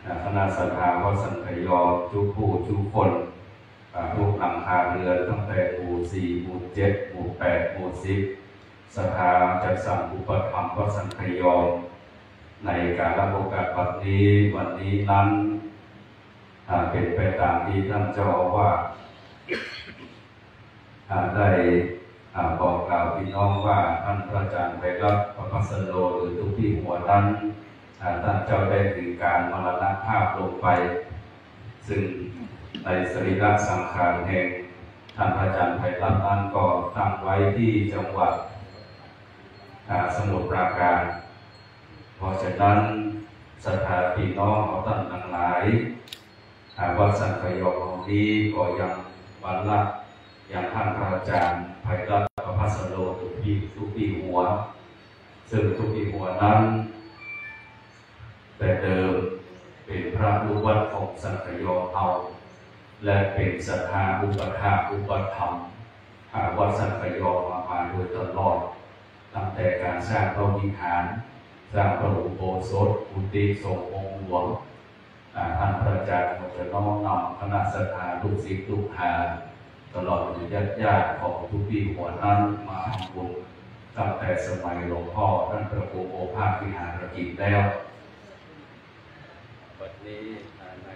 คณะศรัทธาวัดสันขยอทุกผู้ทุกคนทุกหลังคาเรือนตั้งแต่หมู่4หมู่7หมู่8หมู่10ศรัทธาจัดสรรอุปถัมภ์วัดสันขยอในการรับโอกาสวันนี้นั้นเป็นไปตามที่ท่านเจ้าอาวาสได้บอกกล่าวพี่น้องว่าท่านพระอาจารย์ไพรัตน์ประภัสโลหรือทุกที่หัวนั้นท่านเจ้าได้ถึงการมรณภาพลงไปซึ่งในสรีระสังขารแห่งท่านพระอาจารย์ไพรัตน์นั้นก็ตั้งไว้ที่จังหวัดสมุทรปราการเพราะฉะนั้นศรัทธาพี่น้องของท่านทั้งหลายวัดสันขยอนี้ก็ยังบรรลักอย่างท่านพระอาจารย์ไพรัตน์ประภัสโลทุกปีหัวซึ่งทุกปีหัวนั้นแต่เดิมเป็นพระลูกวัดของสันขยอเอาและเป็นศรัทธาอุปถากอุปธรรมวัดสันขยอมาโดยตลอดตั้งแต่การสร้างพระวิหารสร้างพระอุโบสถกุฏิทรงองค์หลวงท่านพระอาจารย์จะน้อมนำคณะศรัทธาลูกศิษย์ลูกหาตลอดจนญาติของทุกปีหัวนั้นมาทำบุญตั้งแต่สมัยหลวงพ่อท่านพระครูโอภาสวิหารกิจแล้ววันนี้ใน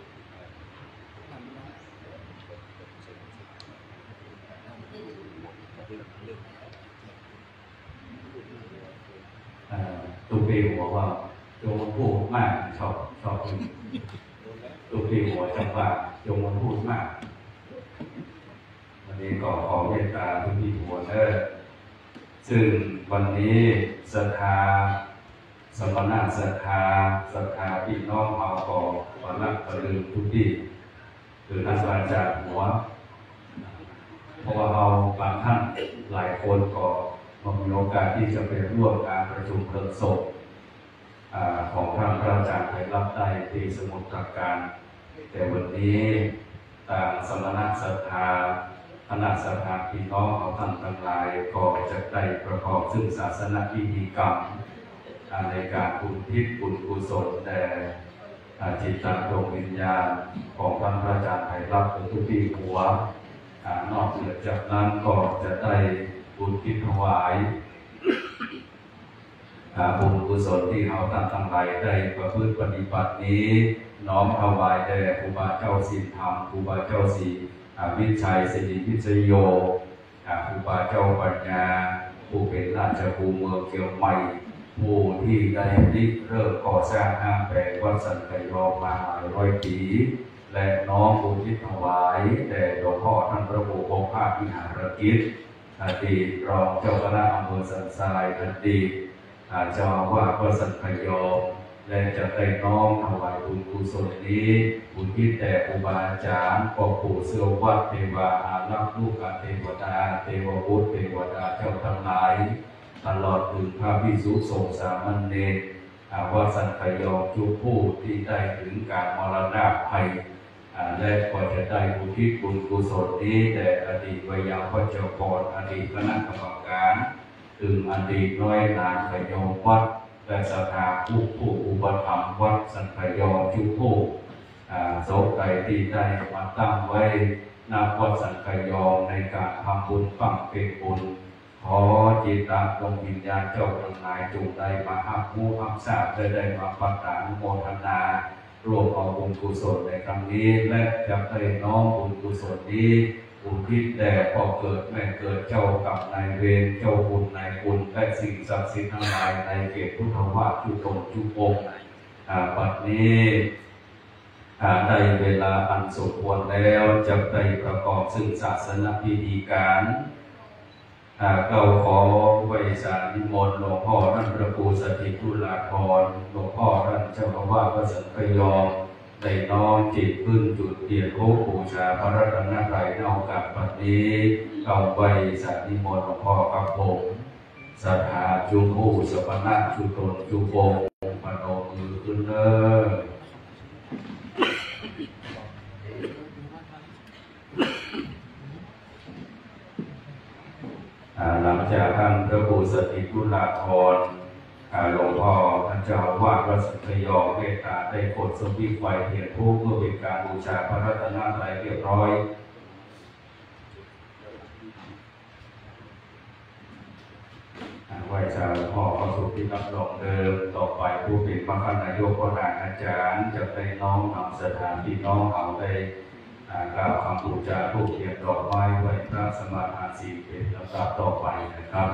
ทุกปีหัวว่าโยมพูดมากชอบทุกปีหัวจำว่าโยมพูดมากวันนี้ก็ขอเมตตาทุกปีหัวซึ่งวันนี้ศรัทธาสมณะศรัทธาพี่น้องเอาก็วันละตะลึงทุกที่คือท่านอาจารย์หัวเพราะว่าเราบางท่านหลายคนก็มีโอกาสที่จะไปร่วมการประชุมเพลิงศพของท่านพระอาจารย์ไพรัตน์ได้ที่สมุทรปราการแต่วันนี้ต่างสมณะศรัทธาคณะศรัทธาพี่น้องเอาท่านทั้งหลายก็จะได้ประกอบซึ่งศาสนพิธีกรรมในการอุทิศบุญกุศลแด่จิตตดวงวิญญาณของท่านพระอาจารย์ไพรัตน์ทุกปีหัวนอกเหนือจากนั้นก็จะได้บุญทิศถวายบุญกุศลที่เราทั้งหลายได้ประพฤติปฏิบัตินี้น้อมถวายแด่ครูบาเจ้าศีลธรรมครูบาเจ้าศีวิชัยสิริวิจโยครูบาเจ้าปัญญาผู้เป็นราชครูเมืองเชียงใหม่ผู้ที่ได้ริเริ่มก่อสร้างห้างแปลงวัดสันขยอมาหลายร้อยปีและน้อมบุญทิศถวายแด่หลวงพ่อท่านพระครูโอภาสวิหารกิจอดีตรองเจ้าคณะอำเภอสันทรายอดีตเจ้าอาวาสวัดสันขยอและจะได้น้อมถวายบุญกุศลนี้บุญที่แต่ครูบาอาจารย์พ่อปู่เสือวัดเทวาอารักษ์ลูกเทวดาเทวบุตรเทวดาเจ้าทั้งหลายตลอดถึงพระภิกษุสงฆ์สามเณรวัดสันขยอทุกผู้ที่ได้ถึงการมรณภัยและก็จะได้อุทิศบุญกุศลนี้แด่อดีตวิญญาณพระเจ้ากรอดีตคณะกรรมการถึงอดีตน้อยนานขยอวัดและศรัทธาผู้อุปถัมภ์วัดสันขยอทุกผู้โสไกที่ได้มาตั้งไว้ณวัดสันขยอในการทำบุญฝังเป็นบุญขอจิตตดวงวิญญาณเจ้าทั้งหลายจงได้มาอัพผู้อัพทราบได้มาปัตตานุโมทนารวมเอาบุญกุศลในครั้งนี้และจะได้น้อมบุญกุศลนี้อุทิศแด่พ่อเกิดแม่เกิดเจ้ากรรมนายเวรเจ้าบุญนายคุณและสิ่งศักดิ์สิทธิ์ทั้งหลายในเขตพุทธวาสทุกตนทุกองค์บัดนี้ได้เวลาอันสมควรแล้วจะได้ประกอบซึ่งศาสนพิธีการเราขอไว้สานิมนต์หลวงพ่อท่านพระครูสถิตตุลาภรณ์หลวงพ่อท่านเจ้าอาวาสวัดสันขยอได้น้อมจิตพึ่งจุดเทียนโคบูชาพระรัตนตรัยในโอกาสบัดนี้เราไว้สานิมนต์หลวงพ่อกับผมศรัทธาจุมูสปนัสจุตนจุโปงปโนมือขึ้นเนหลังจากท่านพระครูสถิตตุลาภรณ์หลวงพ่อท่านเจ้าวาดวัดสุทธยอเมตตาได้โปรดทรงวิไฟเทียนธูปเพื่อเป็นการบูชาพระรัตนตรัยเรียบร้อยไหว้ชาพ่อเข้าสู่ที่รับรองเดิมต่อไปผู้เป็นพระคณะนายกก็ได้อาจารย์จะได้น้อมนำสถานที่น้องเอาได้กล่าวคำบูชาผู้เขียนดอกไม้ไว้พระสมาทานศีลเป็นลำดับต่อไปนะครับ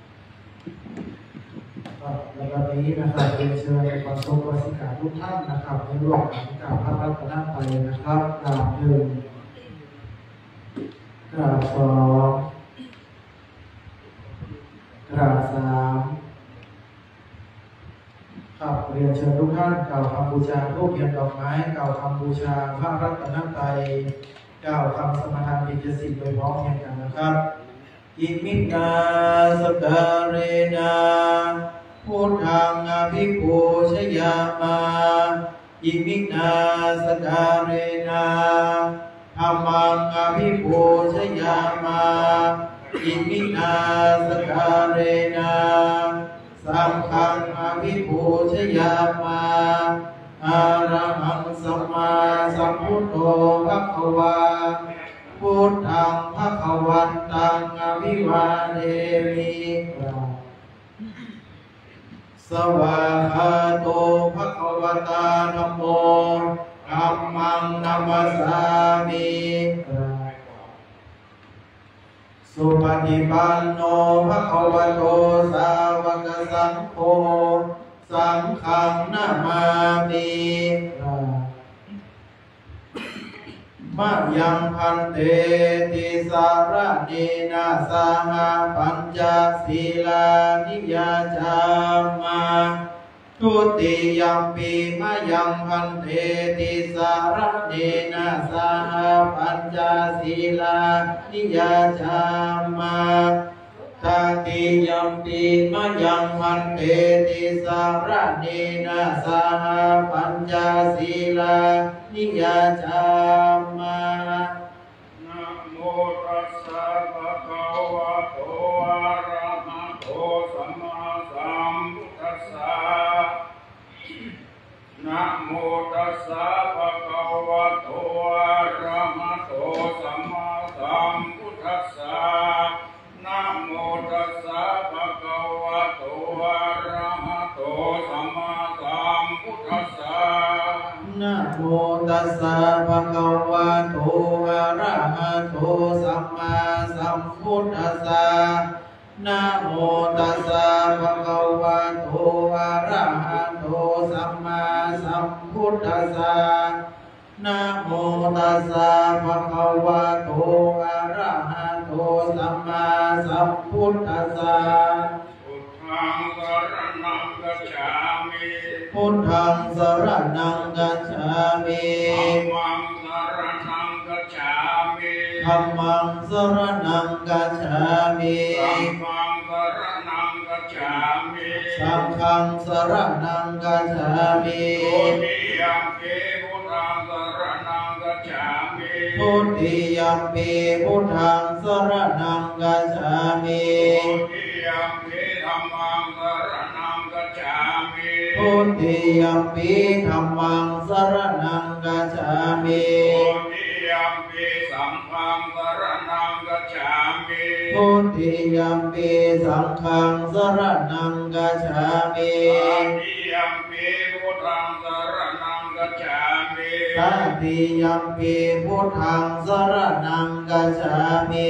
ในวันนี้นะครับเรียนเชิญประสบวสิกาทุกท่านนะครับในร่วมกันกราบพระรัตนตรัยนะครับกราบหนึ่งกราบสองกราบสามครับเรียนเชิญทุกท่านกล่าวคำบูชารูปเทียนดอกไม้กล่าวคำบูชาพระรัตนตรัยกล่าวคำสมาทานปิจสิกโดยพร้อมเพรียงกันนะครับอิมินาสการเรนาพุทธังอภิปูชยามาอิมินาสการเรนาธัมมังอภิปูชยามาอิมินาสการเรนาสังฆังอภิปูชยามาอะระหังสัมมาสัมพุทโธภควาพุทธังภควันตังอภิวาเทมิสวาคาโตภควตาธัมโมธัมมังนัมมัสสามิสุปฏิปันโนภควโตสาวกสังโฆสังฆังนามามิมะยังพันเตติสารเนนะสหปัญจศีลานิยาจามาทุติยัมปีมะยังพันเตติสารเนนะสหปัญจศีลานิยาจามาตติยัมปีมะยังพันเตติสารเนนะสหปัญจศีลานิยาจามานะโมตัสสะภะคะวะโตอะระหะโตสัมมาสัมพุทธัสสะนะโมตัสสะภะคะวะโตอะระหะโตสัมมาสัมพุทธัสสะนะโมตัสสะภะคะวะโตอะระหะโตสัมมาสัมพุทธัสสะนะโมตัสสะภะคะวะโตอะระหะโตสัมมาสัมพุทธัสสะนะโมตัสสะภะคะวะโตอะระหะโตสัมมาสัมพุทธัสสะนะโมตัสสะภะคะวะโตอะระหะโตสัมมาสัมพุทธัสสะพุทธังสรณังกัจฉามิพุทธังสรณังกัจฉามิธัมมังสรณังกัจฉามิธัมมังสรณังกัจฉามิสังฆังสรณังกัจฉามิทุติยัมปิพุทธังสรณังกัจฉามิทุติยัมปิธัมมังสรณังกัจฉามิทุติยัมปิสังฆังสรณังกัจฉามิตติยัมปิพุทธังสรณังกัจฉามิ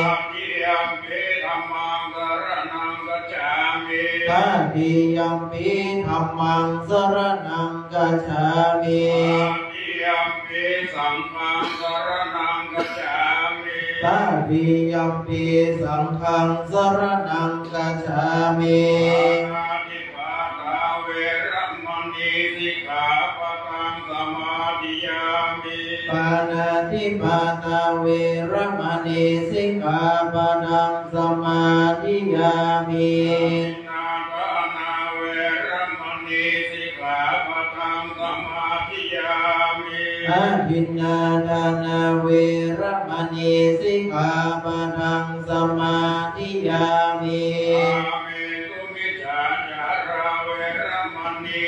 ตติยัมปิธัมมังสรณังกัจฉามิสังฆังสรณังกัจฉามิตติยัมปิสังฆังสรณังกัจฉามิปานาติปาตาเวรมณีสิกขาปะทังสมาธิยามิปานาติปาตาเวรมณีสิกขาปะทังสมาธิยามินาทานาเวรมณีสิกขาปะทังสมาธิยามิอาทินนาทานาเวรมณีสิกขาปะทังสมาธิยามิอาเมตุมิจฉาจาราเวรมณี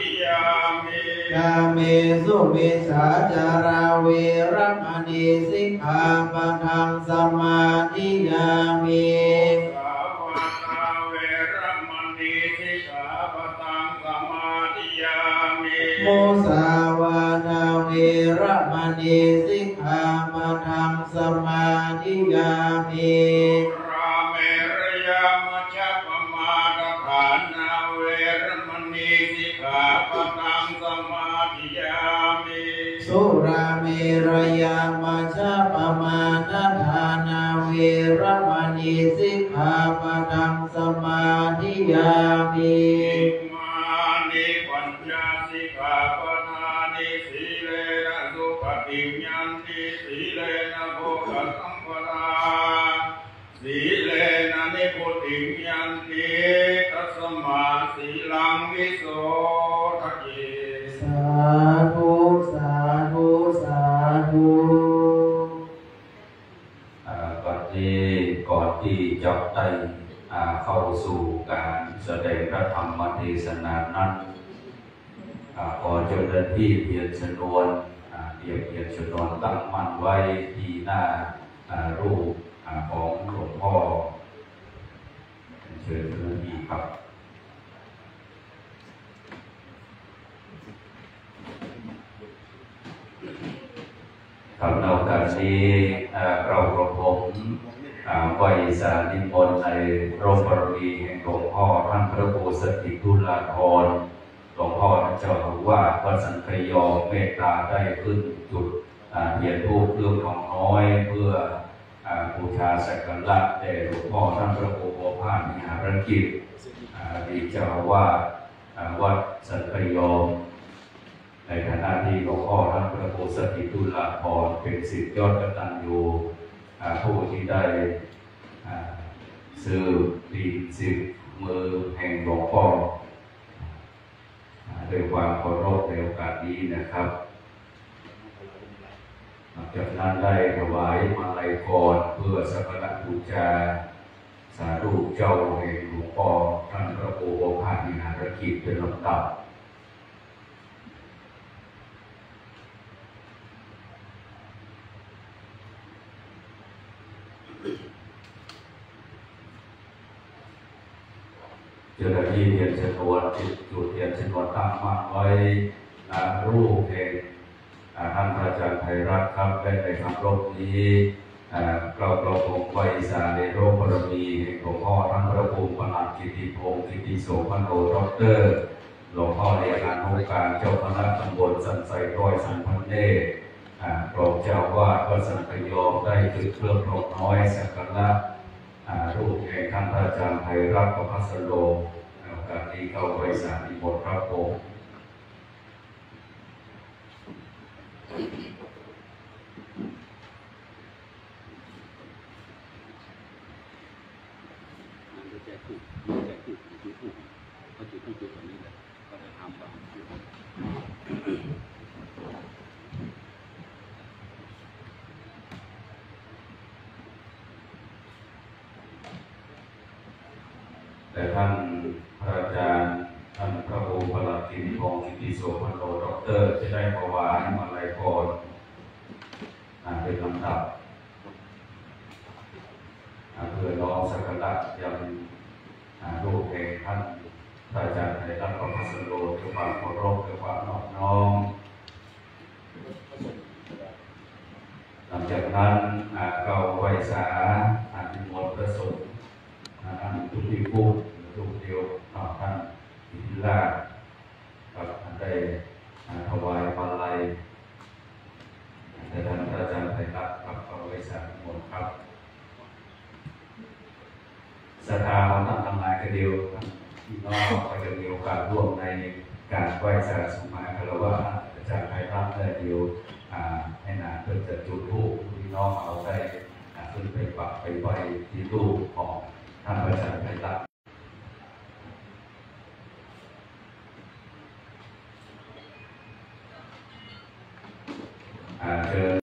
ธิยามิกาเมสุมิจฉาจาราเวรมณีสิกขาปะทังสมาธิยามิสาวาตาเวรมณีสิกขาปะทังสมาธิยามิมุสาวาทาเวรมณีสิกขาปะทังสมาธิยามิราเมรยามัชฌปมาทฐานาเวรมณีสิกขาปะทังสมาธิยามิสุราเมรยามัชฌปมาทฐานาเวรมณีสิกขาปะทังสมาธิยามิมานิปัญจสิกขาปะทานิสีเลนะสุปฏิญญันติสีเลนะโภคสัมปทาสีเลนะนิพุติญญันติตัสมาสีลังวิโสทะเยสาธุสาธุสาธุวันนี้ก่อนที่จะได้เข้าสู่การแสดงพระธรรมเทศนานั้นขอเจ้าหน้าที่เพียรชนวนเพียรชนวนตั้งมั่นไว้ที่หน้ารูปของหลวงพ่อเชิญเจ้าหน้าที่ครับครับในโอกาสนี้เราประพงไหว้สานิมนต์ในโรงบารมีแห่งหลวงพ่อท่านพระครูสถิตุลาภรณ์หลวงพ่อเจ้าอาวาสวัดสังคยอเมตตาได้ขึ้นจุดเทียนธูปเครื่องทองน้อยเพื่อบูชาสักการะแด่หลวงพ่อท่านพระครูโอภาสมหาภารกิจดีเจ้าอาวาสวัดสังคยอในฐานะที่หลวงพ่อท่านพระครูสถิตุลาภรณ์เป็นศิษย์ยอดกตัญญูผู้ที่ได้ซื้อดีสิบมือแห่งหลวงพ่อด้วยความเคารพในโอกาสนี้นะครับจากนั้นได้ถวายมาลัยพรเพื่อสักการะบูชาสาธุเจ้าแห่งหลวงพ่อท่านพระครูโอภาสมหาภารกิจเป็นลำดับเจ้าหน้าที่เทียนชนวนจุดเทียนชนวนตั้งมั่นไว้รูปแห่งท่านอาจารย์ไพรัตน์ครับและในคำรบนี้เราคงไว้สาในโรคบารมีแห่งหลวงพ่อท่านพระครูประหลัดกิติพงศ์กิติโสพโนดร.หลวงพ่อในการองค์การเจ้าคณะตำบลสันไซร้อยสันพันเนตรองเจ้าวาดวัดสังคยอได้จุดเครื่องทองน้อยสักการะรูปแห่งท่านอาจารย์ไพรัตน์ประภัสโลในโอกาสนี้เข้าไว้สานิมนต์พระองค์แต่ท่านพระอาจารย์ท่านพระครูประหลัดกิติพงศ์กิติโสพโนดร.จะได้ถวายมาลัยพรเป็นลำดับเพื่อน้อมสักการะยังรูปแห่งท่านพระอาจารย์ไพรัตน์ประภัสโลด้วยความเคารพด้วยความนอบน้อมหลังจากนั้นก็ไหว้สานิมนต์พระสงฆ์ท่านทุกที่พูดทุกเดียวท่านอินทราครับได้ถวายมาลัยแต่ท่านอาจารย์ไพรัตน์ครับก็ไหว้สานิมนต์ครับศรัทธาของท่านทั้งหลายก็เดียวที่น้องก็จะมีโอกาสร่วมในการไหว้สาสมาคารวะอาจารย์ไพรัตน์ได้เดียวให้นานเพื่อจะจุดธูปที่น้องเอาได้ขึ้นไปปักไปไว้ที่รูปของท่านอาจารย์ไพรัตน์